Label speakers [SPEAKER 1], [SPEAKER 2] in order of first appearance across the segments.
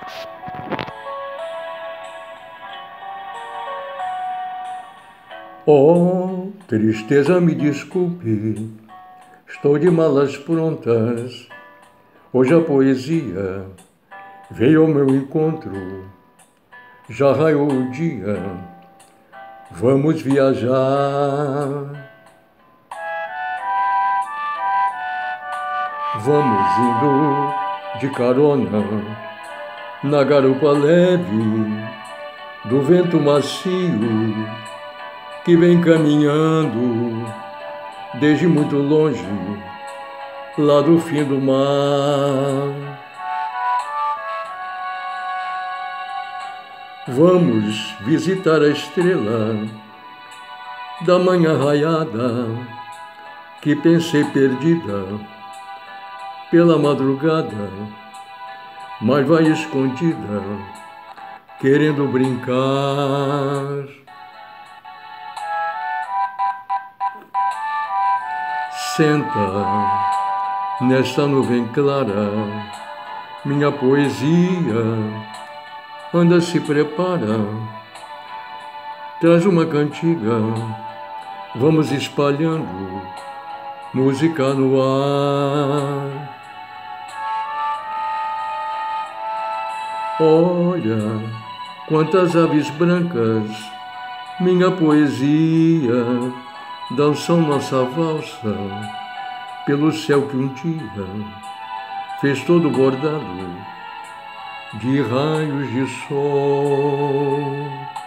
[SPEAKER 1] Oh, tristeza, me desculpe, estou de malas prontas. Hoje a poesia veio ao meu encontro. Já raiou o dia, vamos viajar. Vamos indo de carona na garupa leve do vento macio que vem caminhando desde muito longe, lá do fim do mar. Vamos visitar a estrela da manhã raiada que pensei perdida pela madrugada, mas vai escondida, querendo brincar. Senta nesta nuvem clara, minha poesia anda, se prepara, traz uma cantiga, vamos espalhando música no ar. Olha quantas aves brancas, minha poesia, dançam nossa valsa pelo céu que um dia fez todo bordado de raios de sol.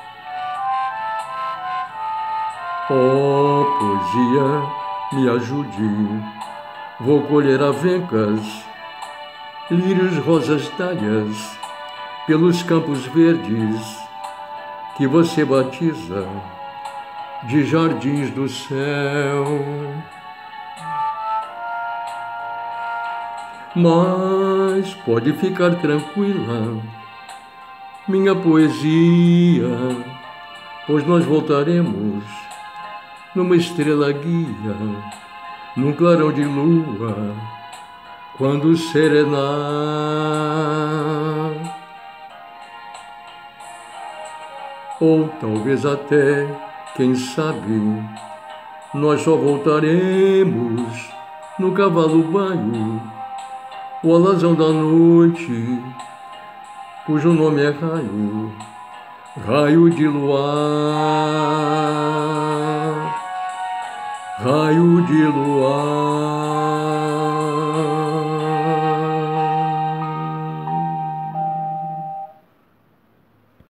[SPEAKER 1] Oh, poesia, me ajude, vou colher avencas, lírios, rosas, dálias, pelos campos verdes que você batiza de jardins do céu. Mas pode ficar tranquila, minha poesia, pois nós voltaremos numa estrela guia, num clarão de lua, quando serenar. Ou talvez até, quem sabe, nós só voltaremos no cavalo baio, o alazão da noite, cujo nome é raio, raio de luar, raio de luar.